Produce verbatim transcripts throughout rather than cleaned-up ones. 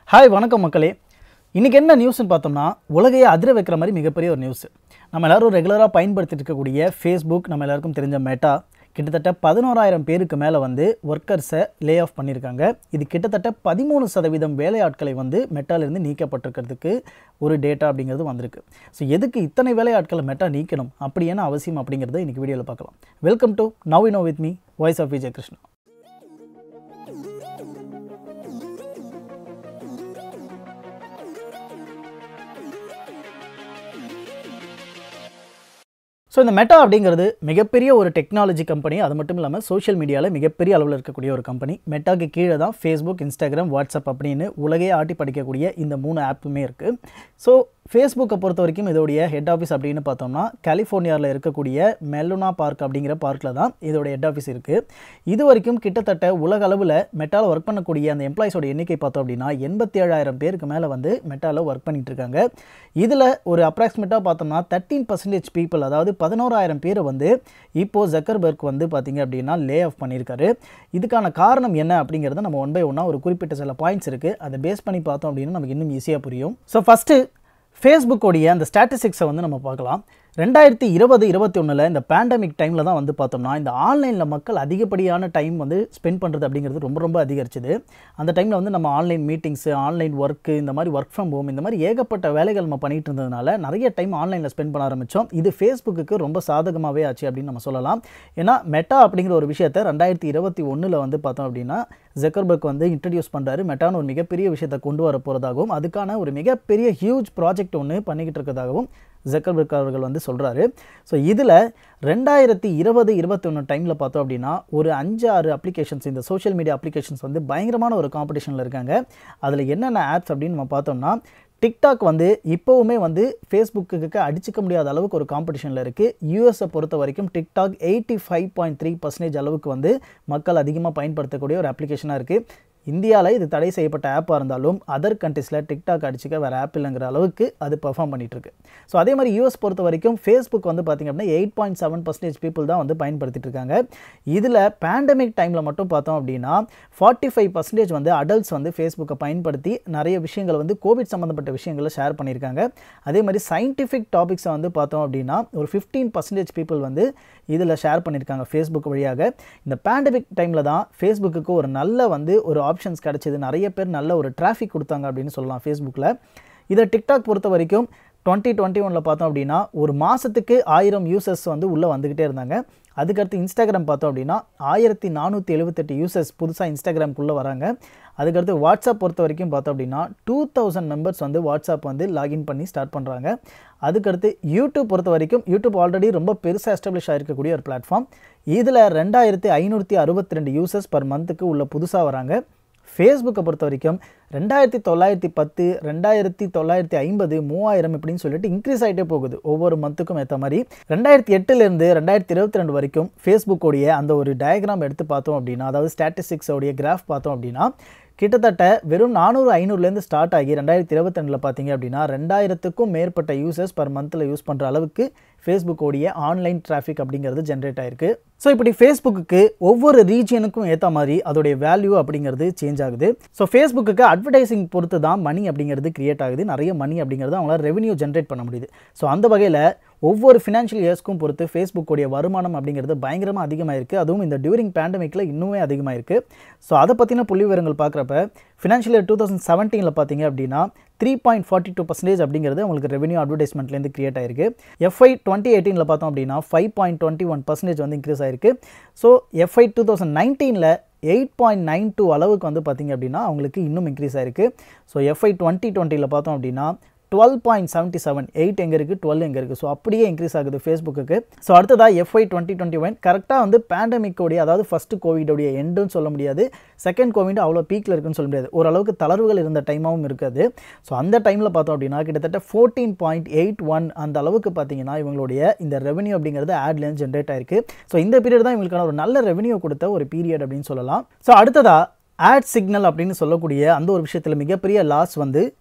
Hi வணக்கம் மக்களே. இன்றைக்கி என்ன நியூஸ்னு பார்த்தோம்னா, உலகையே அதிர வைக்கிற மாதிரி மிகப்பெரிய ஒரு நியூஸ். நம்ம எல்லோரும் ரெகுலராக பயன்படுத்திட்டு இருக்கக்கூடிய ஃபேஸ்புக், நம்ம எல்லாருக்கும் தெரிஞ்ச மெட்டா, கிட்டத்தட்ட பதினோராயிரம் பேருக்கு மேலே வந்து ஒர்க்கர்ஸை லே ஆஃப் பண்ணியிருக்காங்க. இது கிட்டத்தட்ட பதிமூணு சதவீதம் வேலையாட்களை வந்து மெட்டாலிருந்து நீக்கப்பட்டிருக்கிறதுக்கு ஒரு டேட்டா அப்படிங்கிறது வந்திருக்கு. ஸோ எதுக்கு இத்தனை வேலையாட்களை மெட்டா நீக்கணும், அப்படி என்ன அவசியம் அப்படிங்கிறத இன்றைக்கி வீடியோவில் பார்க்கலாம். Welcome to now you know with me, voice of Vijay Krishna. So இந்த மெட்டா அப்படிங்கிறது மிகப்பெரிய ஒரு டெக்னாலஜி கம்பெனி. அது மட்டும் இல்லாமல் சோஷியல் மீடியாவில் மிகப்பெரிய அளவில் இருக்கக்கூடிய ஒரு கம்பெனி. மெட்டாக்கு கீழே தான் ஃபேஸ்புக், இன்ஸ்டாகிராம், வாட்ஸ்அப் அப்படின்னு உலகே ஆட்டி படிக்கக்கூடிய இந்த மூணு ஆப்புமே இருக்குது. ஸோ ஃபேஸ்புக்கை பொறுத்த வரைக்கும் இதோடைய ஹெட் ஆஃபீஸ் அப்படின்னு பார்த்தோம்னா கலிஃபோர்னியாவில் இருக்கக்கூடிய மெலுனா பார்க் அப்படிங்கிற பார்க்கில் தான் இதோடைய ஹெட் ஆஃபீஸ் இருக்குது. இது வரைக்கும் கிட்டத்தட்ட உலக அளவில் மெட்டாவில் ஒர்க் பண்ணக்கூடிய அந்த எம்ப்ளாயிஸோட எண்ணிக்கை பார்த்தோம் அப்படின்னா எண்பத்தி ஏழாயிரம் பேருக்கு மேலே வந்து மெட்டாவில் ஒர்க் பண்ணிட்டு இருக்காங்க. இதில் ஒரு அப்ராக்சிமேட்டாக பார்த்தோம்னா தேர்ட்டீன் பர்சன்டேஜ் பீப்புள், அதாவது பதினோராயிரம் பேரை வந்து இப்போது ஜக்கர்பர்க் வந்து பார்த்திங்க அப்படின்னா லே ஆஃப் பண்ணியிருக்காரு. இதுக்கான காரணம் என்ன அப்படிங்கிறத நம்ம ஒன் பை ஒன்னாக ஒரு குறிப்பிட்ட சில பாயிண்ட்ஸ் இருக்குது, அதை பேஸ் பண்ணி பார்த்தோம் அப்படின்னா நமக்கு இன்னும் ஈஸியாக புரியும். ஸோ ஃபஸ்ட்டு ஃபேஸ்புக்கோடைய அந்த ஸ்டாட்டிஸ்டிக்ஸை வந்து நம்ம பார்க்கலாம். ரெண்டாயிரத்தி இருபது இருபத்தி ஒன்றில் இந்த பேண்டமிக் டைமில் தான் வந்து பார்த்தோம்னா இந்த ஆன்லைனில் மக்கள் அதிகப்படியான டைம் வந்து ஸ்பெண்ட் பண்ணுறது அப்படிங்கிறது ரொம்ப ரொம்ப அதிகரிச்சுது. அந்த டைமில் வந்து நம்ம ஆன்லைன் மீட்டிங்ஸு, ஆன்லைன் ஒர்க்கு, இந்த மாதிரி ஒர்க் ஃப்ரம் ஹோம், இந்த மாதிரி ஏகப்பட்ட வேலைகள் நம்ம பண்ணிகிட்டு இருந்ததுனால நிறைய டைம் ஆன்லைனில் ஸ்பெண்ட் பண்ண ஆரம்பித்தோம். இது ஃபேஸ்புக்கு ரொம்ப சாதகமாகவே ஆச்சு அப்படின்னு நம்ம சொல்லலாம். ஏன்னா மெட்டா அப்படிங்கிற ஒரு விஷயத்தை ரெண்டாயிரத்தி இருபத்தி ஒன்றில் வந்து பார்த்தோம் அப்படின்னா ஜக்கர்பர்க் வந்து இன்ட்ரடியூஸ் பண்ணுறாரு. மெட்டான்னு ஒரு மிகப்பெரிய விஷயத்தை கொண்டு வர போகிறதாகவும் அதுக்கான ஒரு மிகப்பெரிய ஹியூஜ் ப்ராஜெக்ட் ஒன்று பண்ணிக்கிட்டு இருக்கிறதாகவும் ஜக்கர்பர்க் அவர்கள் வந்து சொல்கிறாரு. ஸோ இதில் ரெண்டாயிரத்தி இருபது இருபத்தி ஒன்று டைமில் பார்த்தோம் அப்படின்னா ஒரு அஞ்சு ஆறு அப்ளிகேஷன்ஸ், இந்த சோஷியல் மீடியா அப்ளிகேஷன்ஸ் வந்து பயங்கரமான ஒரு காம்படிஷனில் இருக்காங்க. அதில் என்னென்ன ஆப்ஸ் அப்படின்னு நம்ம பார்த்தோம்னா, டிக்டாக் வந்து இப்போவுமே வந்து ஃபேஸ்புக்கு அடிச்சிக்க முடியாத அளவுக்கு ஒரு காம்படிஷனில் இருக்குது. யூஎஸை பொறுத்த வரைக்கும் TikTok eighty five point three percentage அளவுக்கு வந்து மக்கள் அதிகமாக பயன்படுத்தக்கூடிய ஒரு அப்ளிகேஷனாக இருக்குது. இந்தியாவில் இது தடை செய்யப்பட்ட ஆப்பாக இருந்தாலும் அதர் கண்ட்ரீஸில் டிக்டாக் அடிச்சுக்க வேறு ஆப் இல்லைங்கிற அளவுக்கு அது பெர்ஃபார்ம் பண்ணிகிட்ருக்கு. ஸோ அதே மாதிரி யூஎஸ் பொறுத்த வரைக்கும் ஃபேஸ்புக் வந்து பார்த்திங்க அப்படின்னா eight point seven percentage people தான் வந்து பயன்படுத்திட்டு இருக்காங்க. இதில் பேண்டமிக் டைமில் மட்டும் பார்த்தோம் அப்படின்னா ஃபார்ட்டி ஃபைவ் பர்சன்டேஜ் வந்து அடல்ட்ஸ் வந்து ஃபேஸ்புக்கை பயன்படுத்தி நிறைய விஷயங்கள் வந்து கோவிட் சம்மந்தப்பட்ட விஷயங்களை ஷேர் பண்ணியிருக்காங்க. அதே மாதிரி சயின்டிஃபிக் டாபிக்ஸை வந்து பார்த்தோம் அப்படின்னா ஒரு ஃபிஃப்டீன் பர்சன்டேஜ் பீப்புள் வந்து இதில் ஷேர் பண்ணியிருக்காங்க ஃபேஸ்புக் வழியாக. இந்த பேண்டமிக் டைமில் தான் ஃபேஸ்புக்கு ஒரு நல்ல வந்து ஒரு ஆப்ஷன்ஸ் கிடச்சிது. நிறைய பேர் நல்ல ஒரு டிராஃபிக் கொடுத்தாங்க அப்படின்னு சொல்லலாம் ஃபேஸ்புக்கில். இதை டிக்டாக் பொறுத்த வரைக்கும் டுவெண்ட்டி டுவெண்ட்டி ஒனில் பார்த்தோம் அப்படின்னா ஒரு மாதத்துக்கு ஆயிரம் யூசர்ஸ் வந்து உள்ளே வந்துக்கிட்டே இருந்தாங்க. அதுக்கடுத்து இன்ஸ்டாகிராம் பார்த்தோம் அப்படின்னா ஆயிரத்தி நானூற்றி எழுபத்தெட்டு யூசர்ஸ் புதுசாக இன்ஸ்டாகிராம்குள்ளே வராங்க. அதுக்கடுத்து வாட்ஸ்அப் பொறுத்த வரைக்கும் பார்த்தோம் அப்படின்னா டூ தௌசண்ட் மெம்பர்ஸ் வந்து வாட்ஸ்அப் வந்து லாகின் பண்ணி ஸ்டார்ட் பண்ணுறாங்க. அதுக்கடுத்து யூடியூப் பொறுத்த வரைக்கும் யூடியூப் ஆல்ரெடி ரொம்ப பெருசாக எஸ்டாப்ளிஷ் ஆகிருக்கக்கூடிய ஒரு பிளாட்ஃபார்ம். இதில் ரெண்டாயிரத்தி ஐநூற்றி அறுபத்தி ரெண்டு யூசர்ஸ் பர் மந்த்துக்கு உள்ள புதுசாக வராங்க. ஃபேஸ்புக்கை பொறுத்த வரைக்கும் ரெண்டாயிரத்தி தொள்ளாயிரத்தி பத்து ரெண்டாயிரத்தி தொள்ளாயிரத்தி ஐம்பது மூவாயிரம் இப்படின்னு சொல்லிட்டு இன்க்ரீஸ் ஆகிட்டே போகுது ஒவ்வொரு மந்த்துக்கும் ஏற்ற மாதிரி. ரெண்டாயிரத்தி எட்டுலேருந்து ரெண்டாயிரத்தி இருபத்தி ரெண்டு வரைக்கும் ஃபேஸ்புக்கோடைய அந்த ஒரு டயக்ராம் எடுத்து பார்த்தோம் அப்படின்னா, அதாவது ஸ்டாட்டிஸ்டிக்ஸோடைய கிராஃப் பார்த்தோம் அப்படின்னா கிட்டத்தட்ட வெறும் நானூறு ஐநூறுலேருந்து ஸ்டார்ட் ஆகி ரெண்டாயிரத்தி இருபத்தி ரெண்டில் பார்த்தீங்க அப்படின்னா ரெண்டாயிரத்துக்கும் மேற்பட்ட யூசர்ஸ் பர் மந்தில் யூஸ் பண்ணுற அளவுக்கு ஃபேஸ்புக்கோடைய ஆன்லைன் டிராஃபிக் அப்படிங்கிறது ஜென்ரேட் ஆகிருக்கு. ஸோ இப்படி ஃபேஸ்புக்கு ஒவ்வொரு ரீஜியனுக்கும் ஏற்ற மாதிரி அதோடைய வேல்யூ அப்படிங்கிறது சேஞ்ச் ஆகுது. ஸோ ஃபேஸ்புக்கு அட்வர்டைசிங் பொறுத்து தான் மணி அப்படிங்கிறது கிரியேட் ஆகுது. நிறைய மணி அப்படிங்கிறது அவங்களால ரெவன்யூ ஜென்ரேட் பண்ண முடியுது. ஸோ அந்த வகையில் ஒவ்வொரு ஃபினான்ஷியல் இயர்ஸ்க்கும் பொறுத்து ஃபேஸ்புக்கோடைய வருமானம் அப்படிங்கிறது பயங்கரமாக அதிகமாக இருக்குது. அதுவும் இந்த டியூரிங் பேண்டமிக்கில் இன்னுமே அதிகமாக இருக்குது. ஸோ அதை பற்றின புள்ளி விவரங்கள் பார்க்குறப்ப ஃபினான்ஷியல் இயர் டூ தௌசண்ட் செவன்டீனில் பார்த்தீங்க அப்படின்னா three point forty two percentage அப்படிங்கிறது உங்களுக்கு ரெவன்யூ அட்வர்டைஸ்மெண்ட்லேருந்து கிரியேட் ஆயிருக்கு. எஃப்ஐ டுவெண்ட்டி எயிட்டீனில் பார்த்தோம் அப்படின்னா five point twenty one percentage வந்து இன்க்ரீஸ் ஆயிருக்கு. ஸோ எஃப்ஐ டூ தௌசண்ட் நைன்டீனில் எயிட் பாயிண்ட் நைன் டூ அளவுக்கு வந்து பார்த்திங்க அப்படின்னா அவங்களுக்கு இன்னும் இன்க்ரீஸ் ஆயிருக்கு. ஸோ எஃப்ஐ டுவெண்ட்டி டுவெண்ட்டியில் பார்த்தோம் அப்படின்னா twelve point seventy seven eight எங்கே இருக்குது, டுவெல் எங்கே இருக்குது. ஸோ அப்படியே இன்க்ரீஸ் ஆகுது ஃபேஸ்புக்கு. ஸோ அடுத்ததாக எஃப்ஐ டுவெண்ட்டி டுவெண்ட்டி ஒன் கரெக்டாக வந்து பேண்டமிக்கோடைய, அதாவது ஃபஸ்ட்டு கோவிடோடைய எண்டுன்னு சொல்ல முடியாது, செகண்ட் கோவிட் அவ்வளோ பீக்கில் இருக்குன்னு சொல்ல முடியாது, ஓரளவுக்கு தளர்வுகள் இருந்த டைமாகவும் இருக்காது. ஸோ அந்த டைமில் பார்த்தோம் அப்படின்னா கிட்டத்தட்ட ஃபோர்டீன் பாயிண்ட் எயிட் ஒன் அந்த அளவுக்கு பார்த்தீங்கன்னா இவங்களுடைய இந்த ரெவன்யூ அப்படிங்கிறது ஆட்லேருந்து ஜென்ரேட் ஆயிருக்கு. ஸோ இந்த பீரியட் தான் இவங்களுக்கான ஒரு நல்ல ரெவன்யூ கொடுத்த ஒரு பீரியட் அப்படின்னு சொல்லலாம். ஸோ அடுத்ததாக ஆட் சிக்னல் அப்படின்னு சொல்லக்கூடிய அந்த ஒரு விஷயத்தில் மிகப்பெரிய லாஸ் வந்து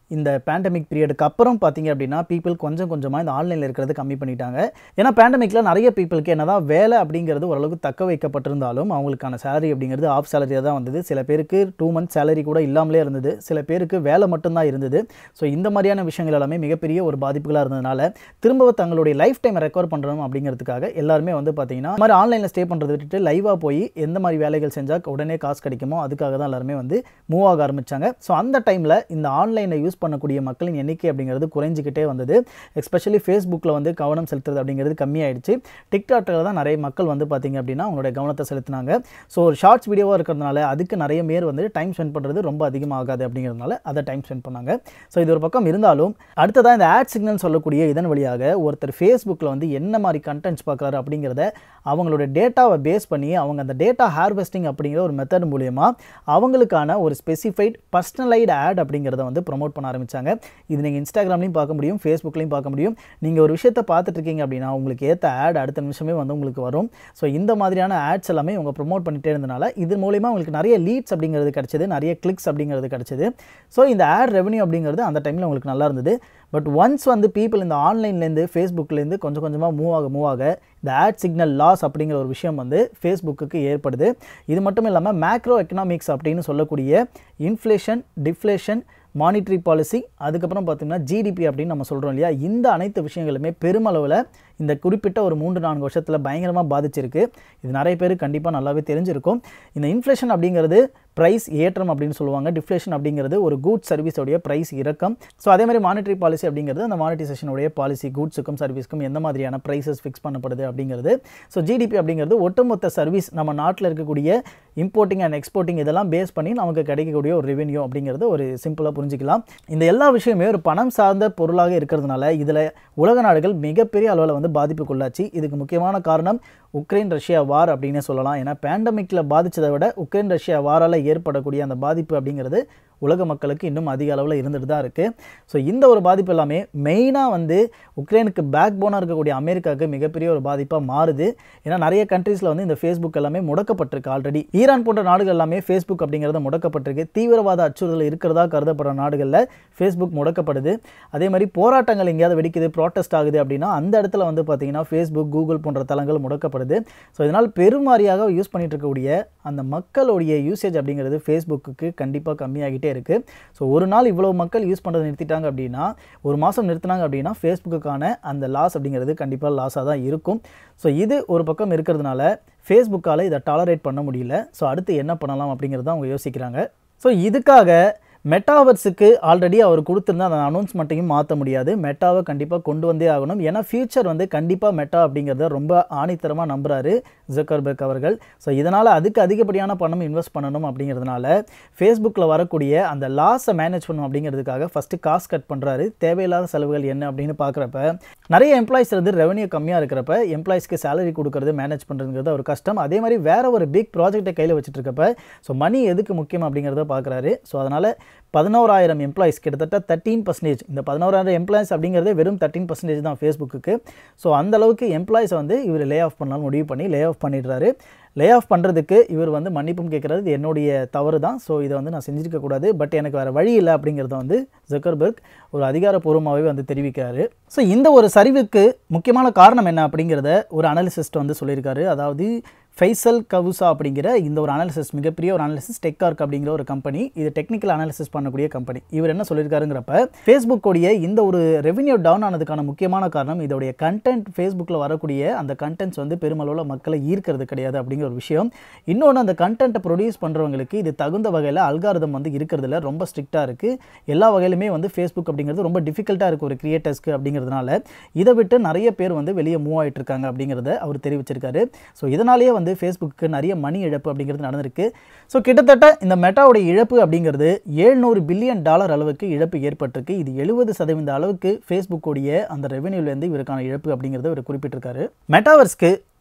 இந்த பேண்டமிக் பீரியடுக்கு அப்புறம் பார்த்தீங்க அப்படின்னா பீப்புள் கொஞ்சம் கொஞ்சமாக இந்த ஆன்லைனில் இருக்கிறது கம்மி பண்ணிட்டாங்க. ஏன்னா பேண்டமிக்கில் நிறைய பீப்புளுக்கு என்னதான் வேலை அப்படிங்கிறது ஓரளவுக்கு தக்க வைக்கப்பட்டிருந்தாலும் அவங்களுக்கான சேலரி அப்படிங்கிறது ஆஃப் சேலரியாக தான் வந்தது. சில பேருக்கு டூ மந்த் சேலரி கூட இல்லாமலே இருந்தது, சில பேருக்கு வேலை மட்டும்தான் இருந்தது. ஸோ இந்த மாதிரியான விஷயங்கள் எல்லாமே மிகப்பெரிய ஒரு பாதிப்புகளாக இருந்ததுனால திரும்ப தங்களுடைய லைஃப் டைம் ரெக்கவர் பண்ணுறோம் அப்படிங்கிறதுக்காக எல்லாருமே வந்து பார்த்தீங்கன்னா இந்த மாதிரி ஆன்லைனில் ஸ்டே பண்ணுறது விட்டுட்டு லைவாக போய் எந்த மாதிரி வேலைகள் செஞ்சால் உடனே காசு கிடைக்குமோ அதுக்காக தான் எல்லாருமே வந்து மூவ் ஆக ஆரம்பித்தாங்க. ஸோ அந்த டைமில் இந்த ஆன்லைனை யூஸ் பண்ணக்கூடிய மக்களின் எண்ணிக்கை அப்படிங்கிறது குறைஞ்சிக்கிட்டே வந்தது. எஸ்பெஷலி ஃபேஸ்புக்கில் வந்து கவனம் செலுத்துறது அப்படிங்கிறது கம்மியாயிடுச்சு. டிக்டாக்கில் தான் நிறைய மக்கள் வந்து பார்த்தீங்க அப்படின்னா அவங்களுடைய கவனத்தை செலுத்தினாங்க. ஸோ ஒரு ஷார்ட்ஸ் வீடியோவாக இருக்கிறதுனால அதுக்கு நிறைய பேர் வந்து டைம் ஸ்பெண்ட் பண்ணுறது ரொம்ப அதிகமாகாது அப்படிங்கிறதுனால அதை டைம் ஸ்பெண்ட் பண்ணாங்க. ஸோ இது ஒரு பக்கம் இருந்தாலும் அடுத்ததான் இந்த ஆட் சிக்னல் சொல்லக்கூடிய இதன் வழியாக ஒருத்தர் ஃபேஸ்புக்கில் வந்து என்ன மாதிரி கண்டென்ட்ஸ் பார்க்குறாரு அப்படிங்கிறத அவங்களோட டேட்டாவை பேஸ் பண்ணி அவங்க அந்த டேட்டா ஹார்வெஸ்டிங் அப்படிங்கிற ஒரு மெத்தட் மூலியமாக அவங்களுக்கான ஒரு ஸ்பெசிஃபைட் பர்சனலைடு ஆட் அப்படிங்கிறத வந்து ப்ரொமோட் பண்ண ஆரம்பித்தாங்க. இது நீங்கள் இன்ஸ்டாகிராம்லையும் பார்க்க முடியும், ஃபேஸ்புக்லையும் பார்க்க முடியும். நீங்கள் ஒரு விஷயத்தை பார்த்துட்டு இருக்கீங்க அப்படின்னா உங்களுக்கு ஏற்ற ஆட் அடுத்த நிமிஷமே வந்து உங்களுக்கு வரும். ஸோ இந்த மாதிரியான ஆட்ஸ் எல்லாமே இவங்க ப்ரொமோட் பண்ணிட்டே இருந்தனால இது மூலிமா உங்களுக்கு நிறைய லீட்ஸ் அப்படிங்கிறது கிடச்சிது, நிறைய கிளிக்ஸ் அப்படிங்கிறது கிடச்சிது. ஸோ இந்த ஆட் ரெவன்யூ அப்படிங்கிறது அந்த டைமில் உங்களுக்கு நல்லா இருந்தது. பட் ஒன்ஸ் வந்து பீப்புள் இந்த ஆன்லைன்லேருந்து ஃபேஸ்புக்லேருந்து கொஞ்சம் கொஞ்சமாக மூவ் ஆக மூவ் ஆக இந்த ஆட் சிக்னல் லாஸ் அப்படிங்கிற ஒரு விஷயம் வந்து ஃபேஸ்புக்கு ஏற்படுது. இது மட்டும் இல்லாமல் மேக்ரோ எக்கனாமிக்ஸ் அப்படின்னு சொல்லக்கூடிய இன்ஃப்ளேஷன், டிஃப்ளேஷன், மானிட்ரி பாலிசி, அதுக்கப்புறம் பார்த்தீங்கன்னா ஜிடிபி அப்படின்னு நம்ம சொல்கிறோம் இல்லையா, இந்த அனைத்து விஷயங்களுமே பெருமளவில் இந்த குறிப்பிட்ட ஒரு மூன்று நான்கு வருஷத்தில் பயங்கரமாக பாதிச்சிருக்கு. இது நிறைய பேர் கண்டிப்பாக நல்லாவே தெரிஞ்சிருக்கும். இந்த இன்ஃப்ளேஷன் அப்படிங்கிறது ப்ரைஸ் ஏற்றம் அப்படின்னு சொல்லுவாங்க, டிஃப்ளேஷன் அப்படிங்கிறது ஒரு கூட்ஸ் சர்வீஸோடைய ப்ரைஸ் இறக்கம். ஸோ அதே மாதிரி மானிட்ரி பாலிசி அப்படிங்கிறது அந்த மானிட்டைசேஷனுடைய பாலிசி, கூட்ஸுக்கும் சர்வீஸ்க்கும் எந்த மாதிரியான ப்ரைஸஸ் ஃபிக்ஸ் பண்ணப்படுது அப்படிங்கிறது. ஸோ ஜிடிபி அப்படிங்கிறது ஒட்டுமொத்த சர்வீஸ் நம்ம நாட்டில் இருக்கக்கூடிய இம்போர்ட்டிங் அண்ட் எக்ஸ்போர்ட்டிங் இதெல்லாம் பேஸ் பண்ணி நமக்கு கிடைக்கக்கூடிய ஒரு ரெவென்யூ அப்படிங்கிறது ஒரு சிம்பிளாக புரிஞ்சிக்கலாம். இந்த எல்லா விஷயமே ஒரு பணம் சார்ந்த பொருளாக இருக்கிறதுனால இதில் உலக நாடுகள் மிகப்பெரிய அளவில் வந்து பாதிப்புக்குள்ளாச்சு. இதுக்கு முக்கியமான காரணம் உக்ரைன் ரஷ்யா வார் அப்படின்னே சொல்லலாம். ஏன்னா பேண்டமிக்கில் பாதித்ததை விட உக்ரைன் ரஷ்யா வாரால் ஏற்படக்கூடிய அந்த பாதிப்பு அப்படிங்கிறது உலக மக்களுக்கு இன்னும் அதிக அளவில் இருந்துட்டு தான் இருக்குது. ஸோ இந்த ஒரு பாதிப்பு எல்லாமே மெயினாக வந்து உக்ரைனுக்கு பேக் போனாக இருக்கக்கூடிய அமெரிக்காவுக்கு மிகப்பெரிய ஒரு பாதிப்பாக மாறுது. ஏன்னா நிறைய கண்ட்ரீஸில் வந்து இந்த ஃபேஸ்புக் எல்லாமே முடக்கப்பட்டிருக்கு. ஆல்ரெடி ஈரான் போன்ற நாடுகள் எல்லாமே ஃபேஸ்புக் அப்படிங்கிறது முடக்கப்பட்டிருக்கு. தீவிரவாத அச்சுறுத்தல் இருக்கிறதா கருதப்படுற நாடுகளில் ஃபேஸ்புக் முடக்கப்படுது. அதே மாதிரி போராட்டங்கள் எங்கேயாவது வெடிக்குது, ப்ராட்டஸ்ட் ஆகுது அப்படின்னா அந்த இடத்துல வந்து பார்த்தீங்கன்னா ஃபேஸ்புக், கூகுள் போன்ற தளங்கள் முடக்கப்படுது. ஸோ இதனால் பெருமாறியாக யூஸ் பண்ணிட்டு இருக்கக்கூடிய அந்த மக்களுடைய யூசேஜ் அப்படிங்கிறது ஃபேஸ்புக்கு கண்டிப்பாக கம்மியாகிட்டே இருக்கு. ஸோ ஒரு நாள் இவ்வளவு மக்கள் யூஸ் பண்ணுறதை நிறுத்திட்டாங்க அப்படின்னா, ஒரு மாதம் நிறுத்தினாங்க அப்படின்னா ஃபேஸ்புக்குக்கான அந்த லாஸ் அப்படிங்கிறது கண்டிப்பாக லாஸாக தான் இருக்கும். ஸோ இது ஒரு பக்கம் இருக்கிறதுனால ஃபேஸ்புக்கால் இதை டாலரேட் பண்ண முடியல. ஸோ அடுத்து என்ன பண்ணலாம் அப்படிங்கிறது அவங்க யோசிக்கிறாங்க. ஸோ இதுக்காக மெட்டாவர்ஸுக்கு ஆல்ரெடி அவர் கொடுத்துருந்தா அந்த அனௌன்ஸ்மெண்ட்டையும் மாற்ற முடியாது. மெட்டாவை கண்டிப்பாக கொண்டு வந்தே ஆகணும். ஏன்னா ஃபியூச்சர் வந்து கண்டிப்பாக மெட்டா அப்படிங்கிறத ரொம்ப ஆணித்தரமாக நம்புகிறாரு ஜக்கர்பர்க் அவர்கள். ஸோ இதனால் அதுக்கு அதிகப்படியான பணம் இன்வெஸ்ட் பண்ணணும் அப்படிங்கிறதுனால ஃபேஸ்புக்கில் வரக்கூடிய அந்த லாஸை மேனேஜ் பண்ணணும் அப்படிங்கிறதுக்காக ஃபஸ்ட்டு காசு கட் பண்ணுறாரு. தேவையில்லாத செலவுகள் என்ன அப்படின்னு பார்க்குறப்ப நிறைய எம்ப்ளாயிஸ் வந்து ரெவன்யூ கம்மியாக இருக்கிறப்ப எம்ப்ளாயிஸ்க்கு சேலரி கொடுக்கறது மேனேஜ் பண்ணுறதுங்கிறது ஒரு கஷ்டம். அதே மாதிரி வேற ஒரு பிக் ப்ராஜெக்டை கையில் வச்சுட்டு இருக்கப்ப ஸோ மணி எதுக்கு முக்கியம் அப்படிங்கிறத பார்க்குறாரு. ஸோ அதனால் பதினோராயிரம் எம்ப்ளாயிஸ் கிட்டத்தட்ட தேர்ட்டீன் பர்சன்டேஜ் இந்த பதினோராயிரம் எம்ப்ளாயிஸ் அப்படிங்கிறதே வெறும் தேர்ட்டீன் பர்சன்டேஜ் தான் ஃபேஸ்புக்கு. ஸோ அந்தளவுக்கு எம்ப்ளாயிஸை வந்து இவர் லே ஆஃப் பண்ணாலும் முடிவு பண்ணி லே ஆஃப் பண்ணிடுறாரு. லே ஆஃப் பண்ணுறதுக்கு இவர் வந்து மன்னிப்பும் கேட்குறது இது என்னுடைய தவறு தான். ஸோ இதை வந்து நான் செஞ்சுருக்கக்கூடாது, பட் எனக்கு வேறு வழி இல்லை அப்படிங்கிறத வந்து ஜக்கர்பர்க் ஒரு அதிகாரப்பூர்வமாகவே வந்து தெரிவிக்கிறாரு. ஸோ இந்த ஒரு சரிவுக்கு முக்கியமான காரணம் என்ன அப்படிங்கிறத ஒரு அனாலிசிஸ்ட் வந்து சொல்லியிருக்காரு. அதாவது ஃபைசல் கவுசா அப்படிங்கிற இந்த ஒரு அனாலிசிஸ், மிகப்பெரிய ஒரு அனாலிசிஸ், டெக்கார்க் அப்படிங்கிற ஒரு கம்பெனி, இது டெக்னிக்கல் அனாலிசிஸ் பண்ணக்கூடிய கம்பெனி. இவர் என்ன சொல்லியிருக்காருங்கிறப்ப ஃபேஸ்புக்கோடைய இந்த ஒரு ரெவென்யூ டவுன் ஆனதுக்கான முக்கியமான காரணம் இதோடைய கண்டென்ட், ஃபேஸ்புக்கில் வரக்கூடிய அந்த கண்டென்ட்ஸ் வந்து பெருமளவில் மக்களை ஈர்க்கிறது கிடையாது அப்படிங்கிற ஒரு விஷயம். இன்னொன்று, அந்த கண்டென்ட்டை ப்ரொடியூஸ் பண்ணுறவங்களுக்கு இது தகுந்த வகையில் அல்காரிதம் வந்து இருக்கிறதுல ரொம்ப ஸ்ட்ரிக்டாக இருக்குது. எல்லா வகையிலுமே வந்து ஃபேஸ்புக் அப்படிங்கிறது ரொம்ப டிஃபிகல்ட்டாக இருக்குது ஒரு கிரியேட்டர்ஸ்க்கு அப்படிங்கிறதுனால இதை விட்டு நிறைய பேர் வந்து வெளியே மூவ் ஆகிட்டு இருக்காங்க அப்படிங்கிறத அவர் தெரிவிச்சிருக்காரு. ஸோ இதனாலேயே வந்து ஃபேஸ்புக்கு நிறைய மணி இழப்பு அப்படிங்கிறது நடந்திருக்கு. ஸோ கிட்டத்தட்ட இந்த மெட்டாவுடைய இழப்பு அப்படிங்கிறது எழுநூறு பில்லியன் டாலர் அளவுக்கு இழப்பு ஏற்பட்டிருக்கு. இது எழுபது சதவீத அளவுக்கு ஃபேஸ்புக்கோடைய அந்த ரெவென்யூலேருந்து இவருக்கான இழப்பு அப்படிங்கிறத இவர் குறிப்பிட்டிருக்காரு. மெட்டாவர்ஸ்க்கு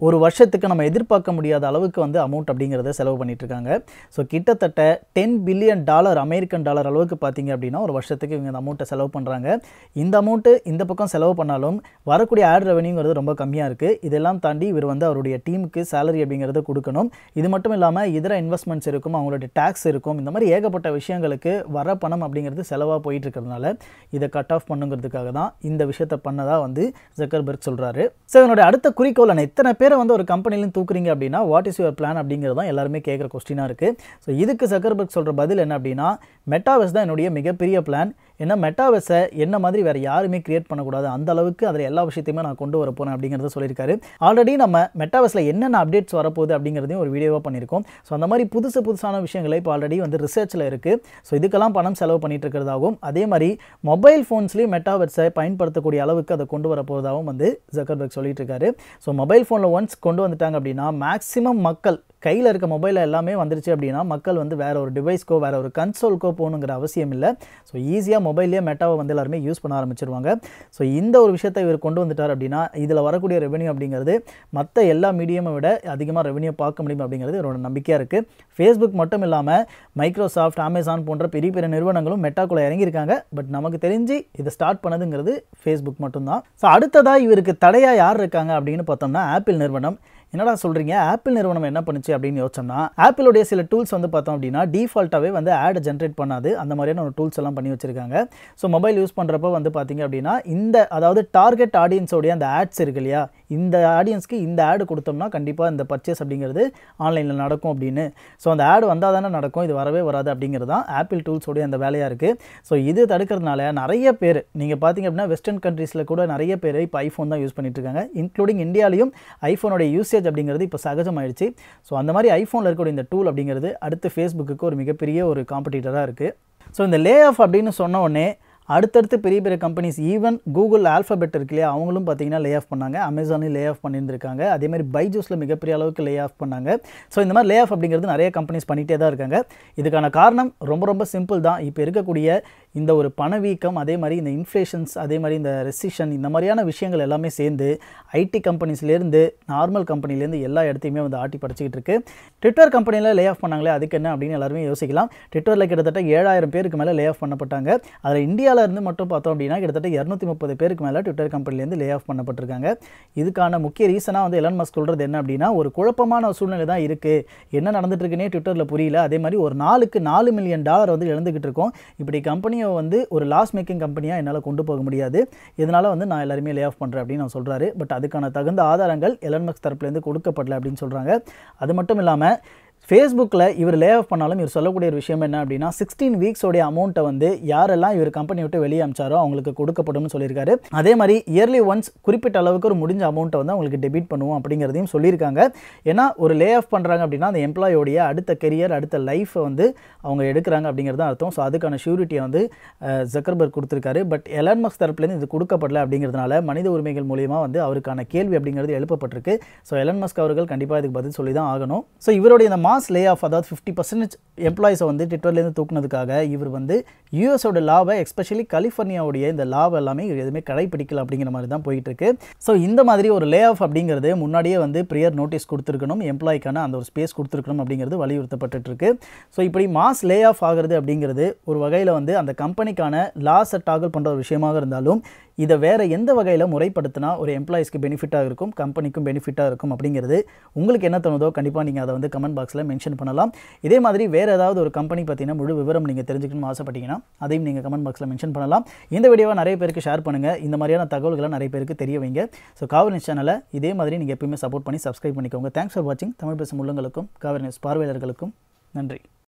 ஒரு வருஷத்துக்கு நம்ம எதிர்பார்க்க முடியாத அளவுக்கு வந்து அமௌண்ட் அப்படிங்கிறத செலவு பண்ணிட்டு இருக்காங்க. ஸோ கிட்டத்தட்ட ten billion dollar American dollar அளவுக்கு பார்த்தீங்க அப்படின்னா ஒரு வருஷத்துக்கு இவங்க இந்த அமௌண்ட்டை செலவு பண்ணுறாங்க. இந்த அமௌண்ட்டு இந்த பக்கம் செலவு பண்ணாலும் வரக்கூடிய ஆட் ரெவன்யூங்கிறது ரொம்ப கம்மியாக இருக்குது. இதெல்லாம் தாண்டி இவர் வந்து அவருடைய டீமுக்கு சேலரி அப்படிங்கிறத கொடுக்கணும். இது மட்டும் இல்லாமல் இதர இன்வெஸ்ட்மெண்ட்ஸ் இருக்கும், அவங்களுடைய டேக்ஸ் இருக்கும். இந்த மாதிரி ஏகப்பட்ட விஷயங்களுக்கு வர பணம் அப்படிங்கிறது செலவாக போயிட்டு இருக்கிறதுனால இதை கட் ஆஃப் பண்ணுங்கிறதுக்காக தான் இந்த விஷயத்தை பண்ணதாக வந்து ஜக்கர்பர்க் சொல்கிறாரு. ஸோ என்னுடைய அடுத்த குறிக்கோள் என்ன, இத்தனை பேரை வந்து ஒரு கம்பெனிலையும் தூக்குறீங்க அப்படின்னா வாட் இஸ் யுவர் பிளான் அப்படிங்கிறது தான் எல்லாருமே கேட்குற கொஸ்டினாக இருக்குது. ஸோ இதுக்கு ஜக்கர்பர்க் சொல்கிற பதில் என்ன அப்படின்னா, மெட்டாவர்ஸ் தான் என்னுடைய மிகப்பெரிய பிளான். ஏன்னா மெட்டாவர்ஸை என்ன மாதிரி வேறு யாருமே கிரியேட் பண்ணக்கூடாது, அந்த அளவுக்கு அதில் எல்லா விஷயத்தையுமே நான் கொண்டு வர போகிறேன் அப்படிங்கிறத சொல்லியிருக்காரு. ஆல்ரெடி நம்ம மெட்டாவர்ஸில் என்னென்ன அப்டேட்ஸ் வரப்போகுது அப்படிங்கிறதையும் ஒரு வீடியோவாக பண்ணியிருக்கோம். ஸோ அந்த மாதிரி புதுசு புதுசான விஷயங்களை இப்போ ஆல்ரெடி வந்து ரிசர்ச்சில் இருக்குது. ஸோ இதுக்கெல்லாம் பணம் செலவு பண்ணிட்டு இருக்கிறதாகவும், அதே மாதிரி மொபைல் ஃபோன்ஸ்லேயும் மெட்டாவர்ஸை பயன்படுத்தக்கூடிய அளவுக்கு அதை கொண்டு வர போகிறதாகவும் வந்து ஜக்கர்பர்க் சொல்லிட்டு இருக்காரு. ஸோ மொபைல் ஃபோனில் ஒன்ஸ் கொண்டு வந்துட்டாங்க அப்படின்னா மேக்ஸிமம் மக்கள் கையில் இருக்க மொபைலில் எல்லாமே வந்துருச்சு அப்படின்னா மக்கள் வந்து வேறு ஒரு டிவைஸ்க்கோ வேறு ஒரு கன்சோல்க்கோ போகணுங்கிற அவசியம் இல்லை. ஸோ ஈஸியாக மொபைல்லேயே மெட்டாவை வந்து எல்லாருமே யூஸ் பண்ண ஆரம்பிச்சிருவாங்க. ஸோ இந்த ஒரு விஷயத்தை இவர் கொண்டு வந்துட்டார் அப்படின்னா இதில் வரக்கூடிய ரெவன்யூ அப்படிங்கிறது மற்ற எல்லா மீடியமை விட அதிகமாக ரெவன்யூ பார்க்க முடியும் அப்படிங்கிறது இவரோட நம்பிக்கையாக இருக்குது. ஃபேஸ்புக் மட்டும் இல்லாமல் மைக்ரோசாஃப்ட், அமேசான் போன்ற பெரிய பெரிய நிறுவனங்களும் மெட்டாக்குள்ளே இறங்கியிருக்காங்க. பட் நமக்கு தெரிஞ்சு இதை ஸ்டார்ட் பண்ணதுங்கிறது ஃபேஸ்புக் மட்டும்தான். ஸோ அடுத்ததாக இவருக்கு தடையாக யார் இருக்காங்க அப்படின்னு பார்த்தோம்னா ஆப்பிள் நிறுவனம். என்னடா சொல்கிறீங்க, ஆப்பிள் நிறுவனம் என்ன பண்ணுச்சு அப்படின்னு யோசிச்சோம்னா, ஆப்பிளுடைய சில டூல்ஸ் வந்து பார்த்தோம் அப்படின்னா டிஃபால்ட்டாகவே வந்து ஆட் ஜென்ரேட் பண்ணாது, அந்த மாதிரியான ஒரு டூல்ஸ் எல்லாம் பண்ணி வச்சிருக்காங்க. ஸோ மொபைல் யூஸ் பண்ணுறப்போ வந்து பார்த்தீங்க அப்படின்னா இந்த அதாவது டார்கெட் ஆடியன்ஸோடைய அந்த ஆட்ஸ் இருக்கு இல்லையா, இந்த ஆடியன்ஸ்க்கு இந்த ஆடு கொடுத்தோம்னா கண்டிப்பாக இந்த பர்ச்சேஸ் அப்படிங்கிறது ஆன்லைனில் நடக்கும் அப்படின்னு. ஸோ அந்த ஆடு வந்தால் தானே நடக்கும், இது வரவே வராது அப்படிங்கிறது தான் ஆப்பிள் டூல்ஸோடைய அந்த வேலையாக இருக்குது. ஸோ இது தடுக்கிறதுனால நிறைய பேர் நீங்கள் பார்த்தீங்க அப்படின்னா வெஸ்டர்ன் கண்ட்ரீஸில் கூட நிறைய பேர் இப்போ ஐஃபோன் தான் யூஸ் பண்ணிட்டு இருக்காங்க. இன்க்ளூடிங் இந்தியாலையும் ஐஃபோனோட யூசேஜ் அப்படிங்கிறது இப்போ சகஜமாயிடுச்சு. ஸோ அந்த மாதிரி ஐஃபோனில் இருக்கக்கூடிய இந்த டூல் அப்படிங்கிறது அடுத்து ஃபேஸ்புக்கு ஒரு மிகப்பெரிய ஒரு காம்படிட்டராக இருக்குது. ஸோ இந்த லே ஆஃப் அப்படின்னு சொன்ன உடனே அடுத்தடுத்து பெரிய பெரிய கம்பெனிஸ், ஈவன் கூகுள் ஆல்ஃபபெட் இருக்கு இல்லையா, அவங்களும் பார்த்தீங்கன்னா லே ஆஃப் பண்ணாங்க. அமேசானையும் லே ஆஃப் பண்ணியிருந்திருக்காங்க. அதேமாதிரி பைஜூஸில் மிகப்பெரிய அளவுக்கு லே ஆஃப் பண்ணாங்க. ஸோ இந்த மாதிரி லே ஆஃப் அப்படிங்கிறது நிறைய கம்பெனிஸ் பண்ணிகிட்டே தான் இருக்காங்க. இதுக்கான காரணம் ரொம்ப ரொம்ப சிம்பிள் தான். இப்போ இருக்கக்கூடிய இந்த ஒரு பணவீக்கம், அதே மாதிரி இந்த இன்ஃப்ளேஷன்ஸ், அதே மாதிரி இந்த ரெசிஷன், இந்த மாதிரியான விஷயங்கள் எல்லாமே சேர்ந்து ஐடி கம்பெனிஸ்லேருந்து நார்மல் கம்பெனிலேருந்து எல்லா இடத்தையுமே வந்து ஆட்டி படைச்சிக்கிட்டு இருக்கு. ட்விட்டர் கம்பெனியில் லே ஆஃப் பண்ணாங்களே, அதுக்கு என்ன அப்படின்னு எல்லாருமே யோசிக்கலாம். ட்விட்டரில் கிட்டத்தட்ட ஏழாயிரம் பேருக்கு மேலே லே ஆஃப் பண்ணப்பட்டாங்க. அதில் இந்தியா இருந்து மட்டும் பார்த்தோம் அப்படின்னா கிட்டத்தட்ட இருநூத்தி முப்பது பேருக்கு மேலே ட்விட்டர் கம்பெனிலேருந்து லே ஆஃப் பண்ணப்பட்டிருக்காங்க. இதுக்கான முக்கிய ரீசனாக வந்து எலன் மஸ்க் சொல்கிறது என்ன அப்படின்னா, ஒரு குழப்பமான சூழ்நிலை தான் இருக்குது, என்ன நடந்துட்டு இருக்குன்னே ட்விட்டரில் புரியல. அதே மாதிரி ஒரு நாளுக்கு நாலு மில்லியன் டாலர் வந்து இழந்துகிட்டு இருக்கோம். இப்படி கம்பெனியை வந்து ஒரு லாஸ் மேக்கிங் கம்பெனியாக என்னால் கொண்டு போக முடியாது, இதனால் வந்து நான் எல்லாருமே லே ஆஃப் பண்ணுறேன் அப்படின்னு நான் சொல்கிறாரு. பட் அதுக்கான தகுந்த ஆதாரங்கள் எலன் மஸ்க் தரப்புலேருந்து கொடுக்கப்படல அப்படின்னு சொல்கிறாங்க. அது மட்டும் இல்லாமல் ஃபேஸ்புக்கில் இவர் லே ஆஃப் பண்ணாலும் இவர் சொல்லக்கூடிய ஒரு விஷயம் என்ன அப்படின்னா, சிக்ஸ்டீன் வீக்ஸோடைய அமௌண்ட்டை வந்து யாரெல்லாம் இவர் கம்பெனி விட்டு வெளியே அமிச்சாரோ அவங்களுக்கு கொடுக்கப்படும் சொல்லியிருக்காரு. அதே மாதிரி இயர்லி ஒன்ஸ் குறிப்பிட்ட அளவுக்கு ஒரு முடிஞ்ச அமௌண்ட்டை வந்து அவங்களுக்கு டெபிட் பண்ணுவோம் அப்படிங்கிறதையும் சொல்லியிருக்காங்க. ஏன்னா ஒரு லே ஆஃப் பண்ணுறாங்க அப்படின்னா அந்த எம்ப்ளாயோடைய அடுத்த கெரியர், அடுத்த லைஃப்பை வந்து அவங்க எடுக்கிறாங்க அப்படிங்கிறது அர்த்தம். ஸோ அதுக்கான ஷூரிட்டியை வந்து ஜக்கர்பர்க் கொடுத்துருக்காரு. பட் எலன் மஸ்க் தரப்புலேருந்து இது கொடுக்கப்படல அப்படிங்கிறதுனால மனித உரிமைகள் மூலியமாக வந்து அவருக்கான கேள்வி அப்படிங்கிறது எழுப்பப்பட்டிருக்கு. ஸோ எலன் மஸ்க் அவர்கள் கண்டிப்பாக இதுக்கு பதில் சொல்லி தான் ஆகணும். ஸோ இவருடைய இந்த மாஸ் லே ஆஃப், அதாவது ஃபிஃப்டி பர்சன்டேஜ் எம்ப்ளாயிஸை வந்து ட்விட்டர்லேருந்து தூக்குனதுக்காக இவர் வந்து யூஎஸோட லாவை, எஸ்பெஷலி கலிஃபோர்னியாவுடைய இந்த லாவை எல்லாமே இவர் எதுவுமே கடைப்பிடிக்கல அப்படிங்கிற மாதிரி தான் போயிட்டு இருக்கு. ஸோ இந்த மாதிரி ஒரு லே ஆஃப் அப்படிங்கிறது முன்னாடியே வந்து ப்ரியர் நோட்டீஸ் கொடுத்துருக்கணும், எம்ப்ளாய்க்கான அந்த ஒரு ஸ்பேஸ் கொடுத்துருக்கணும் அப்படிங்கிறது வலியுறுத்தப்பட்டு இருக்கு. ஸோ இப்படி மாஸ் லே ஆஃப் ஆகிறது அப்படிங்கிறது ஒரு வகையில் வந்து அந்த கம்பெனிக்கான லாஸை டாகல் பண்ணுற ஒரு விஷயமாக இருந்தாலும் இதை வேறு எந்த வகையில் முறைப்படுத்தினா ஒரு எம்ப்ளாயிஸ்க்கு பெனிஃபிட்டாக இருக்கும், கம்பெனிக்கும் பெனிஃபிட்டாக இருக்கும் அப்படிங்கிறது உங்களுக்கு என்ன தோணுதோ கண்டிப்பாக நீங்கள் அதை வந்து கமெண்ட் பாக்ஸில் மென்ஷன் பண்ணலாம். இதே மாதிரி வேறு ஏதாவது ஒரு கம்பெனி பற்றின முழு விவரம் நீங்கள் தெரிஞ்சுக்கணும்னு ஆசைப்பட்டீங்கன்னா அதையும் நீங்கள் கமெண்ட் பாக்ஸில் மென்ஷன் பண்ணலாம். இந்த வீடியோவை நிறைய பேருக்கு ஷேர் பண்ணுங்கள், இந்த மாதிரியான தகவல்களை நிறைய பேருக்கு தெரிய வைங்க. ஸோ காவரி நியூஸ் சேனலை இதே மாதிரி நீங்கள் எப்பயுமே சப்போர்ட் பண்ணி சப்ஸ்கிரைப் பண்ணிக்கோங்க. தேங்க்ஸ் ஃபார் வாட்சிங். தமிழ் பேசும் உள்ளங்களுக்கும் காவரி நியூஸ் பார்வையாளர்களுக்கும் நன்றி.